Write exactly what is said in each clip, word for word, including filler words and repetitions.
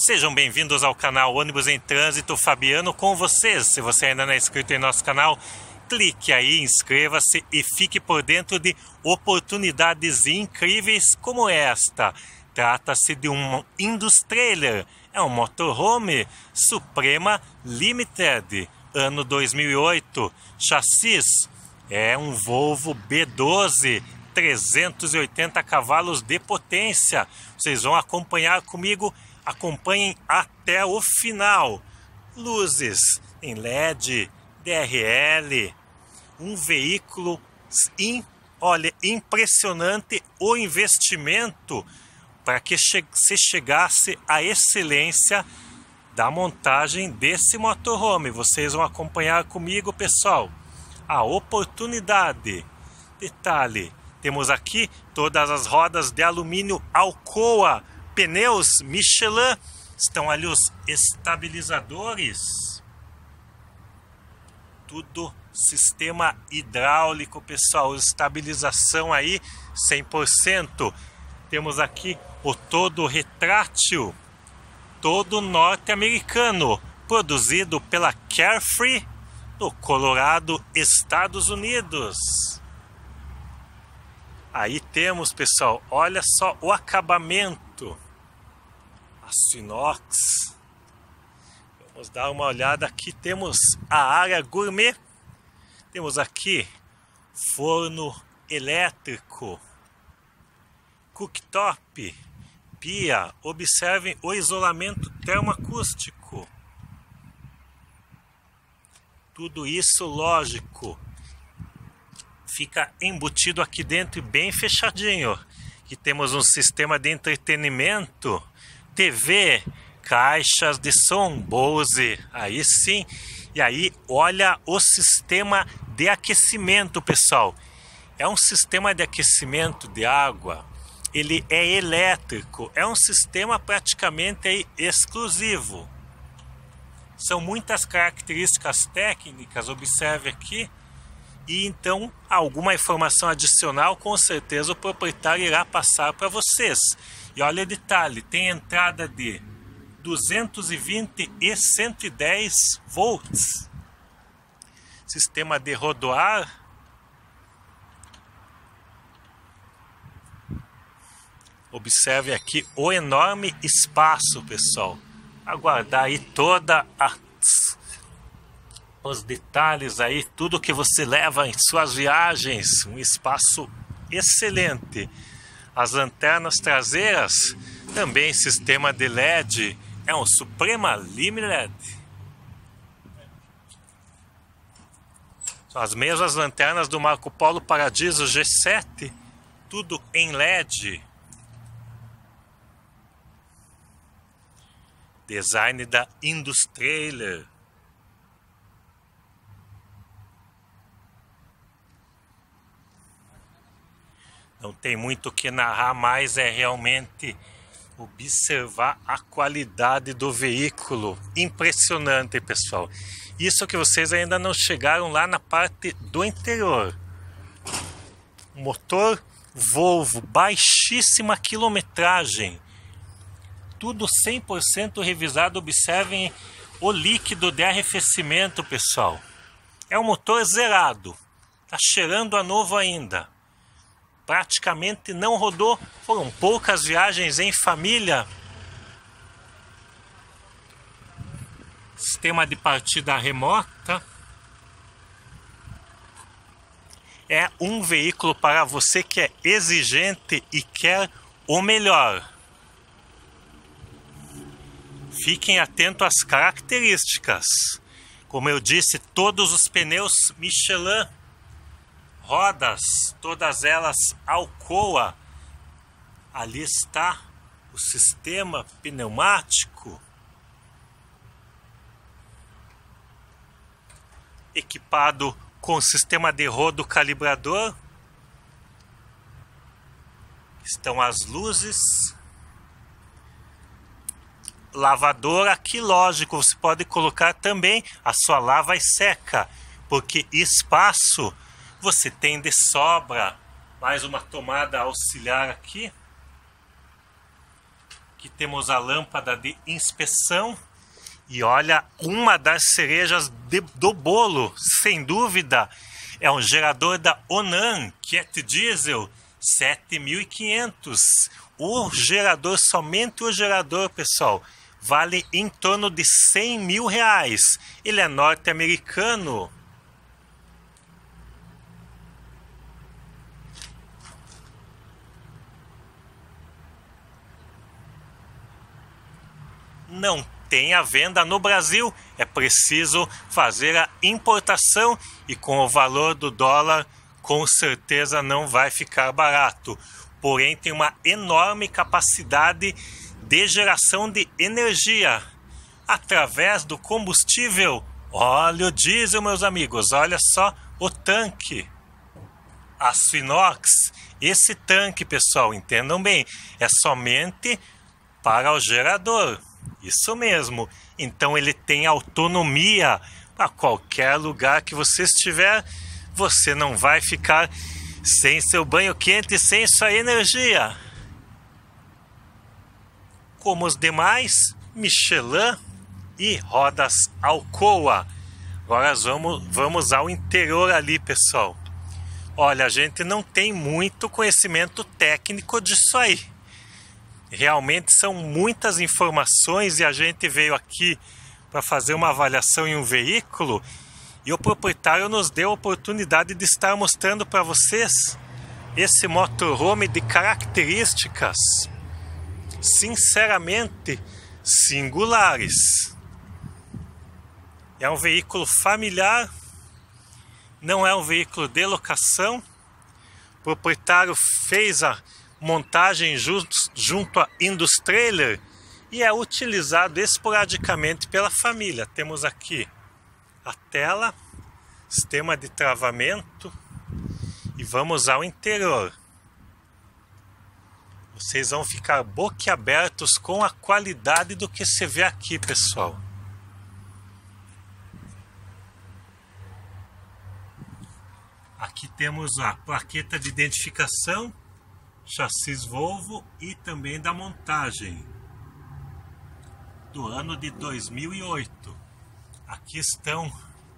Sejam bem-vindos ao canal Ônibus em Trânsito, Fabiano com vocês. Se você ainda não é inscrito em nosso canal, clique aí, inscreva-se e fique por dentro de oportunidades incríveis como esta. Trata-se de um Industrailer, é um motorhome Suprema Limited, ano dois mil e oito, chassis é um Volvo B doze, trezentos e oitenta cavalos de potência. Vocês vão acompanhar comigo, acompanhem até o final. Luzes em L E D, D R L, um veículo, in, olha, impressionante o investimento para que che se chegasse à excelência da montagem desse motorhome. Vocês vão acompanhar comigo, pessoal, a oportunidade. Detalhe, temos aqui todas as rodas de alumínio Alcoa, pneus Michelin, estão ali os estabilizadores, tudo sistema hidráulico, pessoal, estabilização aí cem por cento. Temos aqui o todo retrátil, todo norte-americano, produzido pela Carefree, no Colorado, Estados Unidos. Aí temos, pessoal, olha só o acabamento, aço inox. Vamos dar uma olhada aqui, temos a área gourmet, temos aqui forno elétrico, cooktop, pia. Observem o isolamento termoacústico. Tudo isso, lógico, fica embutido aqui dentro e bem fechadinho. Aqui temos um sistema de entretenimento, T V, caixas de som, Bose, aí sim. E aí, olha o sistema de aquecimento, pessoal. É um sistema de aquecimento de água. Ele é elétrico, é um sistema praticamente aí exclusivo. São muitas características técnicas, observe aqui. E então, alguma informação adicional, com certeza o proprietário irá passar para vocês. E olha o detalhe, tem entrada de duzentos e vinte e cento e dez volts. Sistema de rodoar. Observe aqui o enorme espaço, pessoal. Aguardar aí toda as, os detalhes aí, tudo que você leva em suas viagens. Um espaço excelente. As lanternas traseiras, também sistema de L E D, é um Suprema Limited. São as mesmas lanternas do Marco Polo Paradiso G sete, tudo em L E D. Design da Industrailer. Não tem muito o que narrar, mas é realmente observar a qualidade do veículo. Impressionante, pessoal. Isso que vocês ainda não chegaram lá na parte do interior. Motor Volvo, baixíssima quilometragem. Tudo cem por cento revisado. Observem o líquido de arrefecimento, pessoal. É um motor zerado. Tá cheirando a novo ainda. Praticamente não rodou. Foram poucas viagens em família. Sistema de partida remota. É um veículo para você que é exigente e quer o melhor. Fiquem atentos às características. Como eu disse, todos os pneus Michelin, rodas, todas elas Alcoa. Ali está o sistema pneumático. Equipado com o sistema de rodo calibrador. Estão as luzes. Lavadora, aqui lógico, você pode colocar também a sua lava e seca, porque espaço você tem de sobra. Mais uma tomada auxiliar aqui. Aqui temos a lâmpada de inspeção. E olha, uma das cerejas de, do bolo, sem dúvida, é um gerador da Onan, Cat Diesel sete mil e quinhentos. O gerador, somente o gerador, pessoal, vale em torno de cem mil reais. Ele é norte-americano. Não tem a venda no Brasil, é preciso fazer a importação e com o valor do dólar com certeza não vai ficar barato. Porém tem uma enorme capacidade de geração de energia através do combustível óleo diesel, meus amigos. Olha só o tanque, aço inox. Esse tanque, pessoal, entendam bem, é somente para o gerador. Isso mesmo, então ele tem autonomia para qualquer lugar que você estiver, você não vai ficar sem seu banho quente, sem sua energia. Como os demais, Michelin e rodas Alcoa. Agora vamos, vamos ao interior ali, pessoal. Olha, a gente não tem muito conhecimento técnico disso aí. Realmente são muitas informações e a gente veio aqui para fazer uma avaliação em um veículo e o proprietário nos deu a oportunidade de estar mostrando para vocês esse motorhome de características sinceramente singulares. É um veículo familiar, não é um veículo de locação. O proprietário fez a montagem junto, junto a Industrailer e é utilizado esporadicamente pela família. Temos aqui a tela, sistema de travamento e vamos ao interior. Vocês vão ficar boquiabertos com a qualidade do que se vê aqui, pessoal. Aqui temos a plaqueta de identificação, chassis Volvo e também da montagem do ano de dois mil e oito. Aqui estão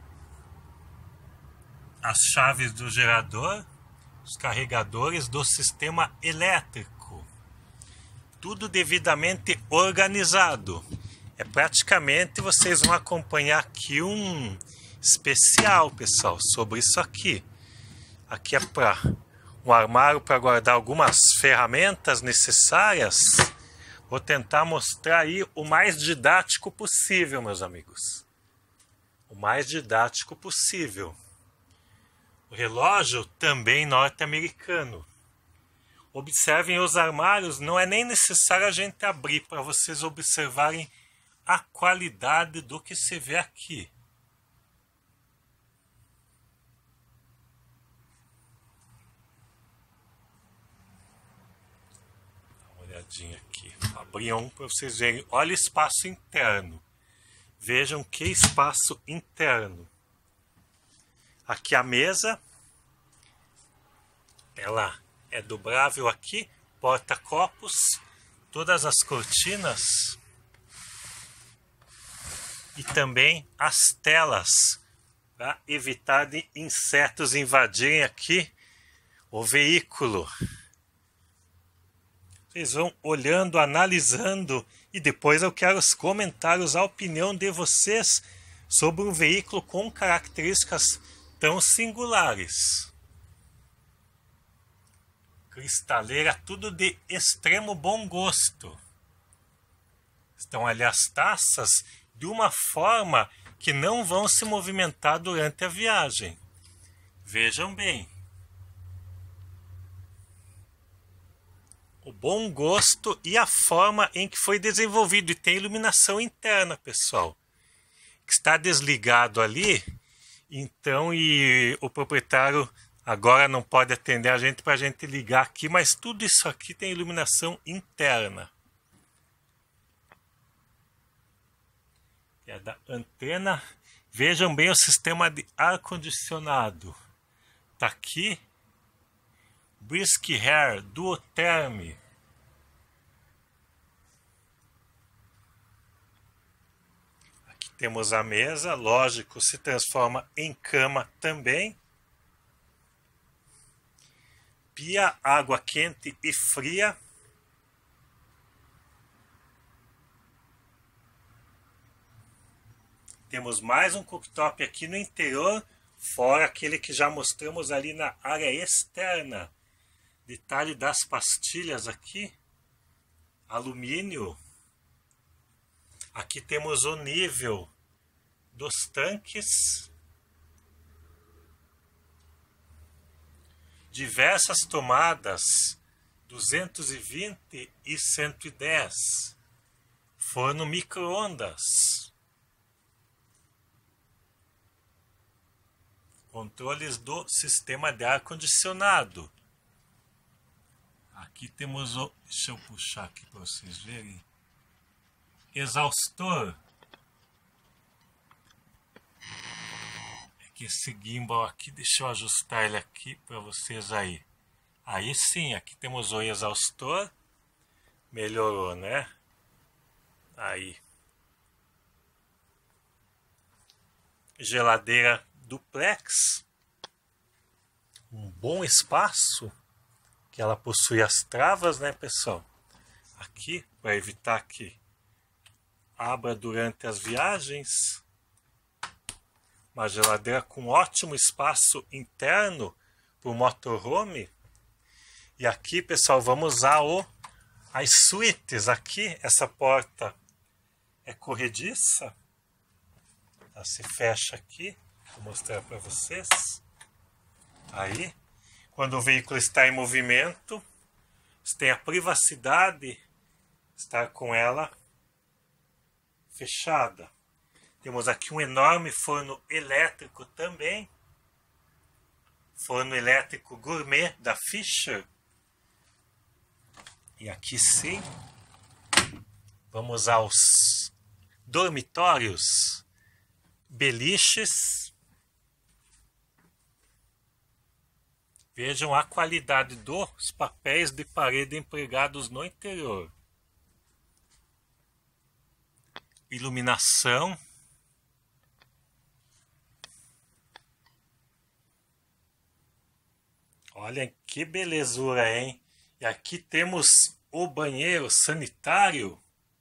as chaves do gerador, os carregadores do sistema elétrico. Tudo devidamente organizado. É praticamente, vocês vão acompanhar aqui um especial, pessoal, sobre isso aqui. Aqui é para um armário para guardar algumas ferramentas necessárias. Vou tentar mostrar aí o mais didático possível, meus amigos. O mais didático possível. O relógio também norte-americano. Observem os armários, não é nem necessário a gente abrir para vocês observarem a qualidade do que se vê aqui. Aqui, abri um para vocês verem. Olha o espaço interno. Vejam que espaço interno. Aqui a mesa, ela é dobrável aqui, porta-copos, todas as cortinas e também as telas para evitar de insetos invadirem aqui o veículo. Vocês vão olhando, analisando e depois eu quero os comentários, a opinião de vocês sobre um veículo com características tão singulares. Cristaleira, tudo de extremo bom gosto. Estão ali as taças de uma forma que não vão se movimentar durante a viagem. Vejam bem. O bom gosto e a forma em que foi desenvolvido. E tem iluminação interna, pessoal, que está desligado ali. Então, e o proprietário agora não pode atender a gente para a gente ligar aqui, mas tudo isso aqui tem iluminação interna. É da antena. Vejam bem o sistema de ar-condicionado. Está aqui. Brisk Air Duotherm. temos a mesa, lógico, se transforma em cama também. Pia, água quente e fria. Temos mais um cooktop aqui no interior, fora aquele que já mostramos ali na área externa. Detalhe das pastilhas aqui, alumínio. Aqui temos o nível dos tanques. Diversas tomadas, duzentos e vinte e cento e dez. Forno micro-ondas. Controles do sistema de ar-condicionado. Aqui temos o... Deixa eu puxar aqui para vocês verem. Exaustor. É que esse gimbal aqui, deixa eu ajustar ele aqui para vocês aí. Aí sim, aqui temos o exaustor. Melhorou, né? Aí. Geladeira duplex. Um bom espaço. Que ela possui as travas, né, pessoal? Aqui, para evitar que abra durante as viagens. Uma geladeira com ótimo espaço interno para o motorhome. E aqui, pessoal, vamos usar o, as suítes. Aqui, essa porta é corrediça. Ela se fecha aqui. Vou mostrar para vocês. Aí. Quando o veículo está em movimento, você tem a privacidade de estar com ela fechada. Temos aqui um enorme forno elétrico também. Forno elétrico gourmet da Fisher. E aqui sim, vamos aos dormitórios, beliches. Vejam a qualidade dos papéis de parede empregados no interior. Iluminação. Olha que belezura, hein? E aqui temos o banheiro sanitário.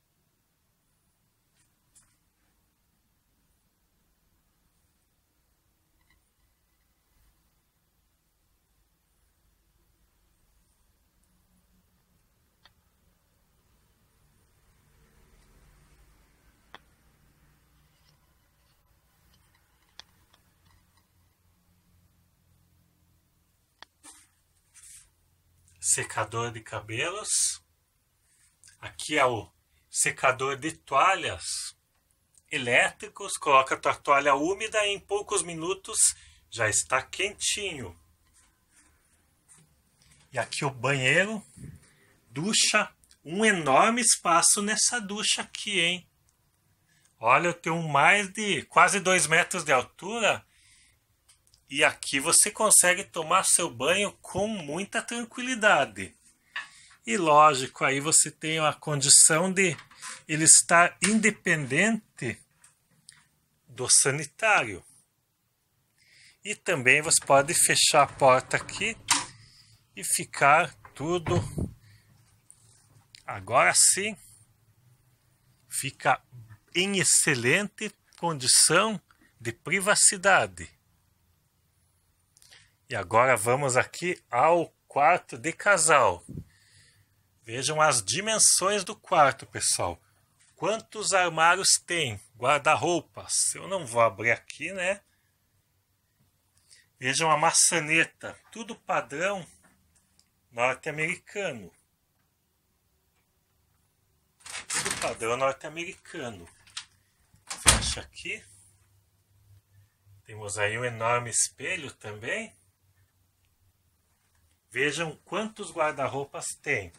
Secador de cabelos. Aqui é o secador de toalhas elétricos. Coloca a tua toalha úmida e em poucos minutos já está quentinho. E aqui o banheiro, ducha, um enorme espaço nessa ducha aqui, hein? Olha, eu tenho mais de quase dois metros de altura. E aqui você consegue tomar seu banho com muita tranquilidade. E lógico, aí você tem a condição de ele estar independente do sanitário. E também você pode fechar a porta aqui e ficar tudo. Agora sim, fica em excelente condição de privacidade. E agora vamos aqui ao quarto de casal. Vejam as dimensões do quarto, pessoal. Quantos armários tem? Guarda-roupas. Eu não vou abrir aqui, né? Vejam a maçaneta. Tudo padrão norte-americano. Tudo padrão norte-americano. Fecha aqui. Temos aí um enorme espelho também. Vejam quantos guarda-roupas tem.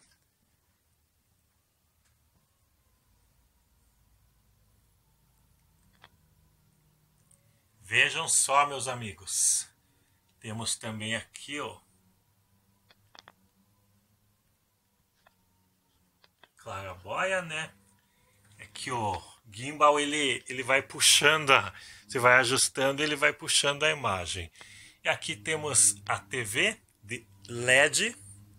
Vejam só, meus amigos. Temos também aqui, ó, claraboia, né? É que o gimbal ele, ele vai puxando, a, você vai ajustando, ele vai puxando a imagem. E aqui temos a T V de L E D,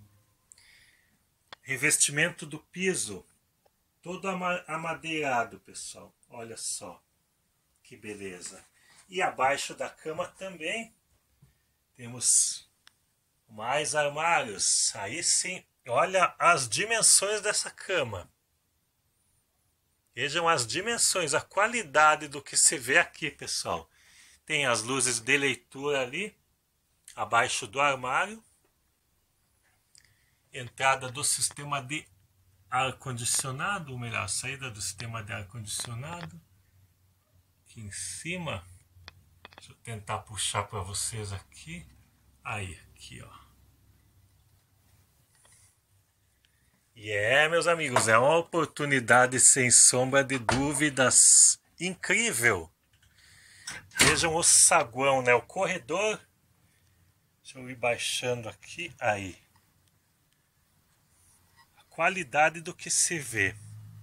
revestimento do piso, todo amadeirado, pessoal. Olha só que beleza. E abaixo da cama também temos mais armários. Aí sim, olha as dimensões dessa cama. Vejam as dimensões, a qualidade do que se vê aqui, pessoal. Tem as luzes de leitura ali, abaixo do armário. Entrada do sistema de ar-condicionado, ou melhor, saída do sistema de ar-condicionado. Aqui em cima, deixa eu tentar puxar para vocês aqui. Aí, aqui, ó. E é, meus amigos, é uma oportunidade sem sombra de dúvidas incrível. Vejam o saguão, né? O corredor. Deixa eu ir baixando aqui. Aí. A qualidade do que se vê.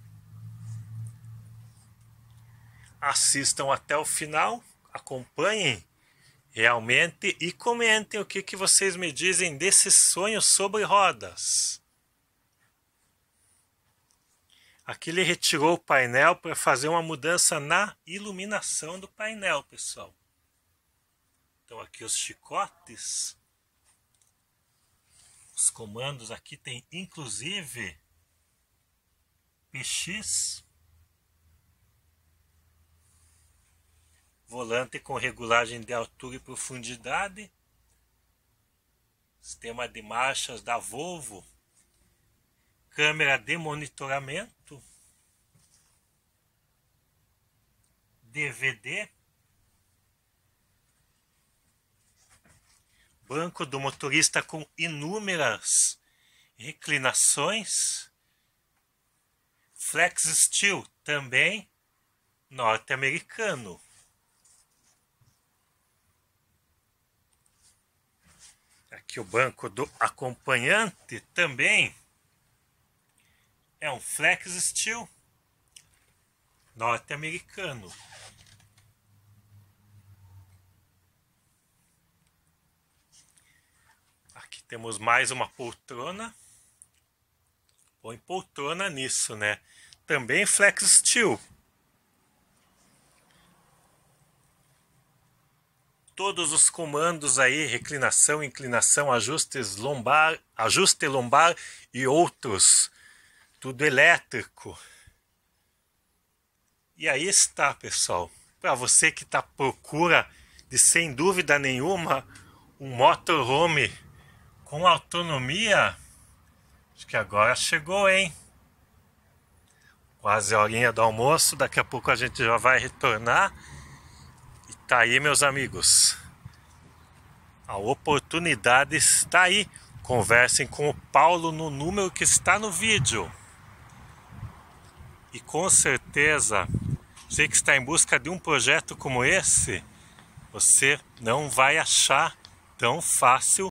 Assistam até o final. Acompanhem realmente e comentem o que, que vocês me dizem desse sonho sobre rodas. Aqui ele retirou o painel para fazer uma mudança na iluminação do painel, pessoal. Então aqui os chicotes. Os comandos aqui tem inclusive P X. Volante com regulagem de altura e profundidade. Sistema de marchas da Volvo. Câmera de monitoramento. D V D. Banco do motorista com inúmeras reclinações. Flex Steel, também norte-americano. Aqui o banco do acompanhante também é um Flex Steel norte-americano. Aqui temos mais uma poltrona. Põe poltrona nisso, né? Também Flex Steel. Todos os comandos aí, reclinação, inclinação, ajustes lombar, ajuste lombar e outros. Tudo elétrico. E aí está, pessoal. Para você que está à procura de, sem dúvida nenhuma, um motorhome com autonomia, acho que agora chegou, hein? Quase a horinha do almoço, daqui a pouco a gente já vai retornar. E tá aí, meus amigos. A oportunidade está aí. Conversem com o Paulo no número que está no vídeo. E com certeza, você que está em busca de um projeto como esse, você não vai achar tão fácil